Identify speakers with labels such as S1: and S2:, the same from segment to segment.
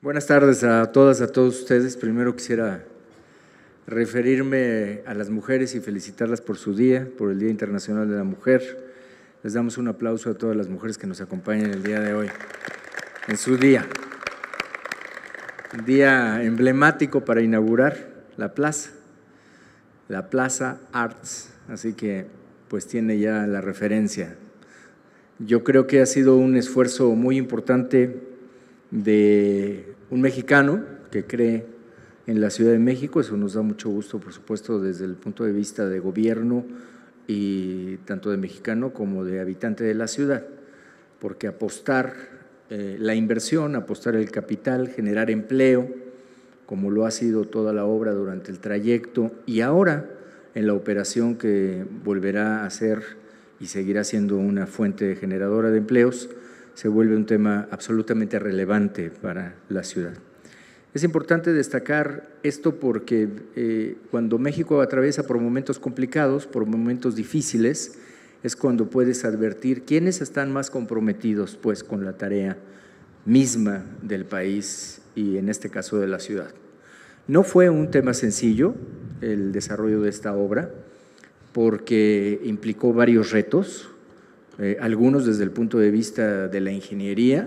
S1: Buenas tardes a todas, a todos ustedes. Primero quisiera referirme a las mujeres y felicitarlas por su día, por el Día Internacional de la Mujer. Les damos un aplauso a todas las mujeres que nos acompañan el día de hoy, en su día. Un día emblemático para inaugurar la Plaza Arts, así que pues tiene ya la referencia. Yo creo que ha sido un esfuerzo muy importante de un mexicano que cree en la Ciudad de México. Eso nos da mucho gusto, por supuesto, desde el punto de vista de gobierno y tanto de mexicano como de habitante de la ciudad, porque apostar la inversión, apostar el capital, generar empleo, como lo ha sido toda la obra durante el trayecto y ahora en la operación que volverá a ser y seguirá siendo una fuente generadora de empleos, se vuelve un tema absolutamente relevante para la ciudad. Es importante destacar esto porque cuando México atraviesa por momentos complicados, por momentos difíciles, es cuando puedes advertir quiénes están más comprometidos pues, con la tarea misma del país y en este caso de la ciudad. No fue un tema sencillo el desarrollo de esta obra porque implicó varios retos, algunos desde el punto de vista de la ingeniería,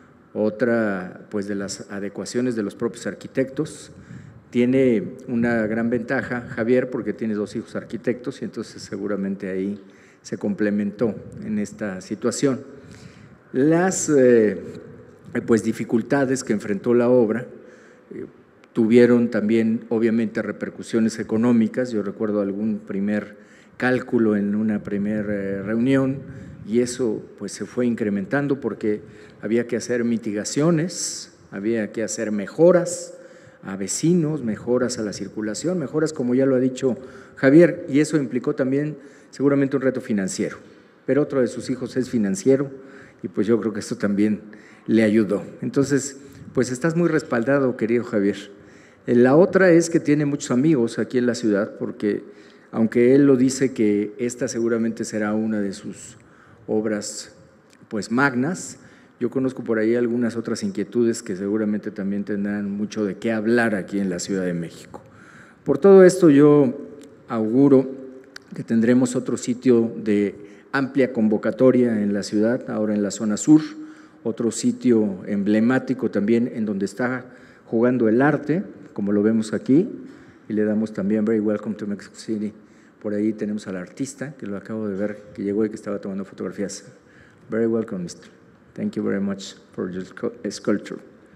S1: otra pues de las adecuaciones de los propios arquitectos. Tiene una gran ventaja Javier porque tiene dos hijos arquitectos y entonces seguramente ahí se complementó en esta situación. Las pues dificultades que enfrentó la obra tuvieron también obviamente repercusiones económicas. Yo recuerdo algún primer cálculo en una primera reunión y eso pues se fue incrementando porque había que hacer mitigaciones, había que hacer mejoras a vecinos, mejoras a la circulación, mejoras como ya lo ha dicho Javier, y eso implicó también seguramente un reto financiero, pero otro de sus hijos es financiero y pues yo creo que esto también le ayudó. Entonces, pues estás muy respaldado, querido Javier. La otra es que tiene muchos amigos aquí en la ciudad porque aunque él lo dice que esta seguramente será una de sus obras pues magnas, yo conozco por ahí algunas otras inquietudes que seguramente también tendrán mucho de qué hablar aquí en la Ciudad de México. Por todo esto yo auguro que tendremos otro sitio de amplia convocatoria en la ciudad, ahora en la zona sur, otro sitio emblemático también en donde está jugando el arte, como lo vemos aquí, y le damos también Very Welcome to Mexico City. Por ahí tenemos al artista, que lo acabo de ver, que llegó y que estaba tomando fotografías. Very welcome, Mr. Thank you very much for your sculpture.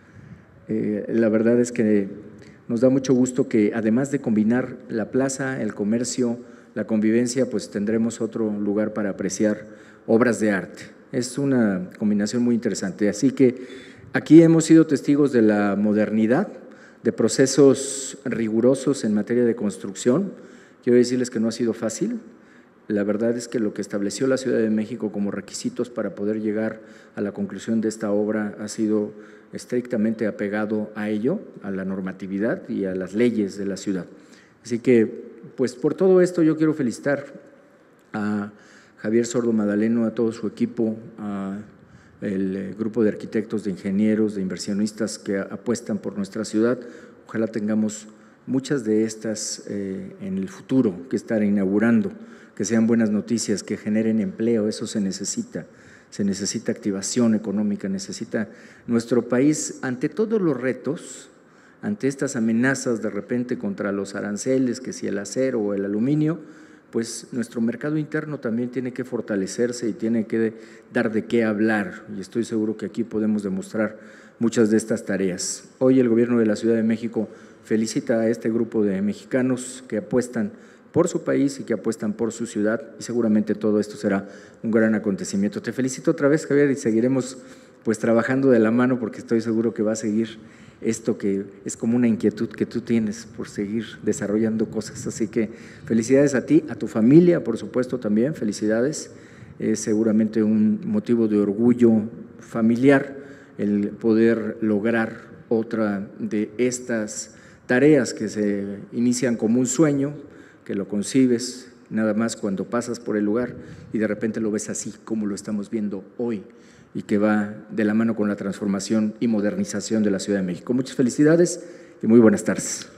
S1: La verdad es que nos da mucho gusto que además de combinar la plaza, el comercio, la convivencia, pues tendremos otro lugar para apreciar obras de arte. Es una combinación muy interesante. Así que aquí hemos sido testigos de la modernidad, de procesos rigurosos en materia de construcción. Quiero decirles que no ha sido fácil. La verdad es que lo que estableció la Ciudad de México como requisitos para poder llegar a la conclusión de esta obra ha sido estrictamente apegado a ello, a la normatividad y a las leyes de la ciudad. Así que, pues por todo esto yo quiero felicitar a Javier Sordo Madaleno, a todo su equipo, a el grupo de arquitectos, de ingenieros, de inversionistas que apuestan por nuestra ciudad. Ojalá tengamos muchas de estas en el futuro que estar inaugurando, que sean buenas noticias, que generen empleo, eso se necesita activación económica, necesita nuestro país ante todos los retos, ante estas amenazas de repente contra los aranceles, que si el acero o el aluminio, pues nuestro mercado interno también tiene que fortalecerse y tiene que dar de qué hablar y estoy seguro que aquí podemos demostrar muchas de estas tareas. Hoy el gobierno de la Ciudad de México felicita a este grupo de mexicanos que apuestan por su país y que apuestan por su ciudad y seguramente todo esto será un gran acontecimiento. Te felicito otra vez, Javier, y seguiremos pues trabajando de la mano porque estoy seguro que va a seguir esto que es como una inquietud que tú tienes por seguir desarrollando cosas. Así que felicidades a ti, a tu familia, por supuesto también, felicidades. Es seguramente un motivo de orgullo familiar el poder lograr otra de estas tareas que se inician como un sueño, que lo concibes nada más cuando pasas por el lugar y de repente lo ves así como lo estamos viendo hoy. y que va de la mano con la transformación y modernización de la Ciudad de México. Muchas felicidades y muy buenas tardes.